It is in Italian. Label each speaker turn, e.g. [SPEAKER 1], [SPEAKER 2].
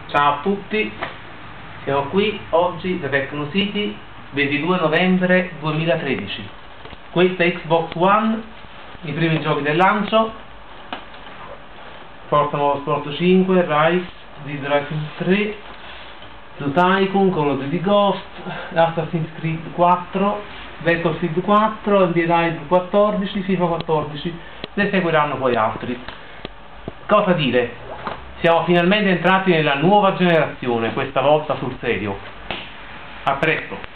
[SPEAKER 1] Ciao a tutti, siamo qui oggi da Tecnocity, 22 novembre 2013. Questa è Xbox One, i primi giochi del lancio: Forza Motorsport 5, Rise, Dead Rising 3, Zoo Tycoon, Call of Duty Ghost, Assassin's Creed 4, Battlefield 4, NBA Live 14, FIFA 14, ne seguiranno poi altri. Cosa dire? Siamo finalmente entrati nella nuova generazione, questa volta sul serio. A presto!